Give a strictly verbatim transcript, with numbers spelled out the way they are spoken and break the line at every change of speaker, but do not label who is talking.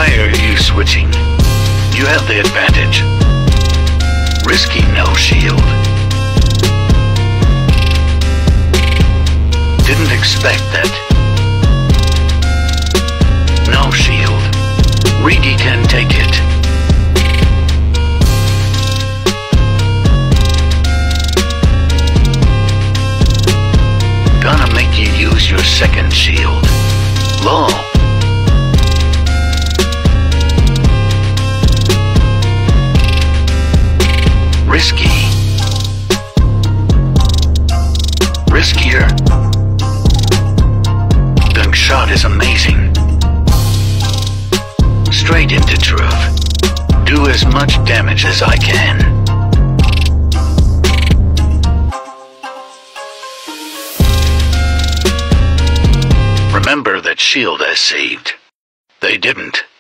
Why are you switching? You have the advantage. Risky no shield. Didn't expect that. No shield. Rigi can take it. Gonna make you use your second shield. Lol. Risky. Riskier. The shot is amazing. Straight into truth. Do as much damage as I can. Remember that shield I saved. They didn't.